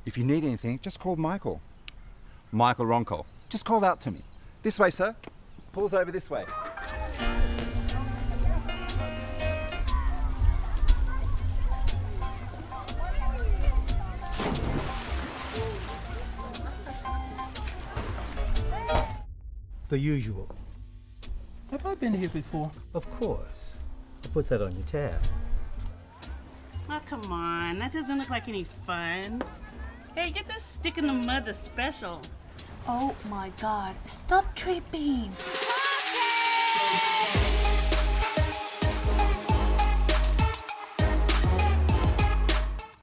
If you need anything, just call Michael. Michael Ronco. Just call out to me. This way, sir. Pulls over this way. The usual. Have I been here before? Of course. I'll put that on your tab. Oh, come on. That doesn't look like any fun. Hey, get this stick in the mud that's special. Oh my God, stop tripping. Okay.